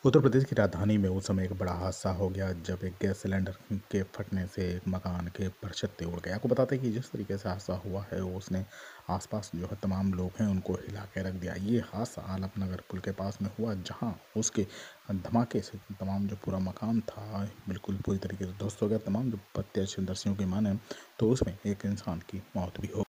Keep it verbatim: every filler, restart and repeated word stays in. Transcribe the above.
उत्तर प्रदेश की राजधानी में उस समय एक बड़ा हादसा हो गया जब एक गैस सिलेंडर के फटने से एक मकान के परछत्ते उड़ गए। आपको बताते हैं कि जिस तरीके से हादसा हुआ है वो उसने आसपास जो है तमाम लोग हैं उनको हिला के रख दिया। ये हादसा आलम नगर पुल के पास में हुआ जहां उसके धमाके से तमाम जो पूरा मकान था बिल्कुल पूरी तरीके से ध्वस्त हो गया। तमाम जो प्रत्यक्षदर्शियों की माने तो उसमें एक इंसान की मौत भी हो